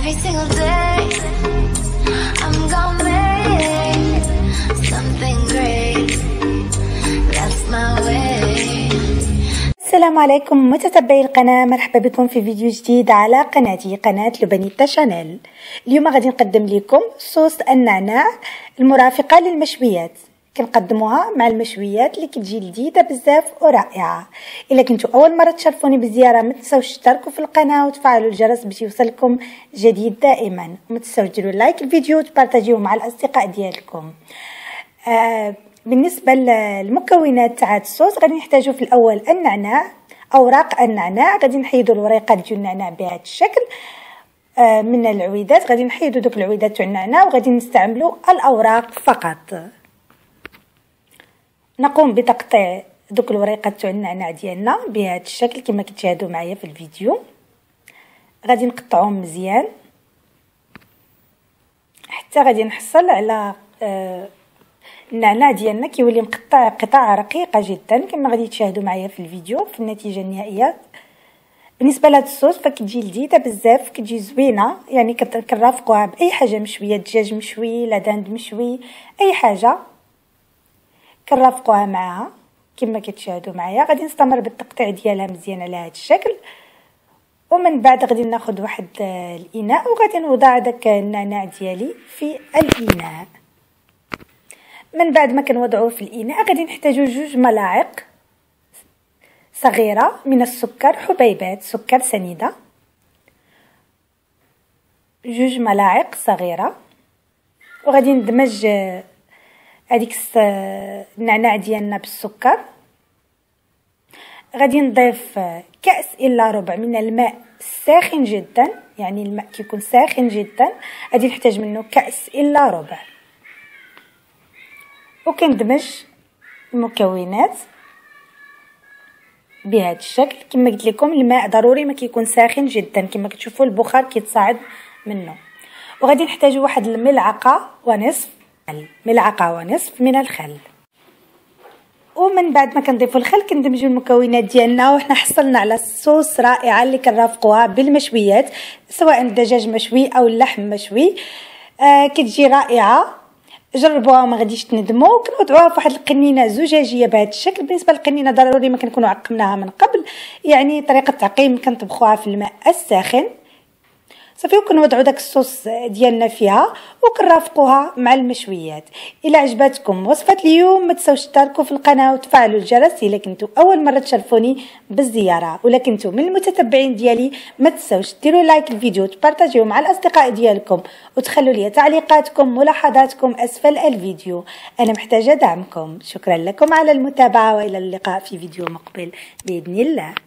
Every single day I'm gonna make something great. That's my way. السلام عليكم متتبعي القناة، مرحبا بكم في فيديو جديد على قناتي قناة لبنيتا شانيل. اليوم غادي نقدم لكم صوص النعناع المرافقة للمشويات، كنقدموها مع المشويات اللي كتجي لذيذه بزاف ورائعه. الا كنتوا اول مره تشرفوني بزياره ما تنساوش تشتركوا في القناه وتفعلوا الجرس باش يوصلكم جديد دائما، وما تنساوش ديروا لايك الفيديو وتبارطاجيوه مع الاصدقاء ديالكم. بالنسبه للمكونات تاع الصوص غادي نحتاجو في الاول النعناع، اوراق النعناع. غادي نحيدوا الوريقات ديال النعناع بهذا الشكل من العويدات، غادي نحيدوا دوك العويدات تاع النعناع وغادي نستعملوا الاوراق فقط. نقوم بتقطيع دوك الوريقات تاع النعناع ديالنا بهذا الشكل كما كتشاهدوا معايا في الفيديو. غادي نقطعوهم مزيان حتى غادي نحصل على النعناع ديالنا كيولي مقطع قطع رقيقه جدا كما غادي تشاهدوا معايا في الفيديو في النتيجه النهائيه. بالنسبه لهاد الصوص فكتجي لذيذه بزاف، كتجي زوينه، يعني كنرافقوها باي حاجه مشويه، دجاج مشوي، لا داند مشوي، اي حاجه كنرافقوها معها كما كتشاهدوا معايا. غادي نستمر بالتقطيع ديالها مزيان على هذا الشكل، ومن بعد غادي ناخذ واحد الاناء وغادي نوضع داك النعناع ديالي في الاناء. من بعد ما كنوضعوه في الاناء غادي نحتاجو 2 ملاعق صغيره من السكر، حبيبات سكر سنيده، 2 ملاعق صغيره. وغادي ندمج هذيك النعناع ديالنا بالسكر. غادي نضيف كأس الا ربع من الماء ساخن جدا، يعني الماء كيكون ساخن جدا، غادي نحتاج منه كأس الا ربع. وكندمج المكونات بهذا الشكل. كما قلت لكم الماء ضروري ما كيكون ساخن جدا، كما كتشوفوا البخار كيتصاعد منه. وغادي نحتاج واحد الملعقه ونصف من الخل. ومن بعد ما كنضيفوا الخل كندمجوا المكونات ديالنا، وحنا حصلنا على الصوص رائعه اللي كنرافقوها بالمشويات سواء الدجاج مشوي او اللحم مشوي. كتجي رائعه، جربوها وما غاديش تندموا. كنوضعوها في واحد القنينه زجاجيه بهذا الشكل. بالنسبه للقنينه ضروري ما كنكونوا عقمناها من قبل، يعني طريقه التعقيم كنطبخوها في الماء الساخن صافي. وكنوضعوا داك الصوص ديالنا فيها وكنرافقوها مع المشويات. الى عجبتكم وصفه اليوم ما تنساوش تشتركوا في القناه وتفعلوا الجرس الا كنتوا اول مره تشرفوني بالزياره. ولا كنتوا من المتتبعين ديالي ما تنساوش ديروا لايك الفيديو وتبارطاجيوه مع الاصدقاء ديالكم، وتخلوا لي تعليقاتكم ملاحظاتكم اسفل الفيديو. انا محتاجه دعمكم. شكرا لكم على المتابعه، والى اللقاء في فيديو مقبل باذن الله.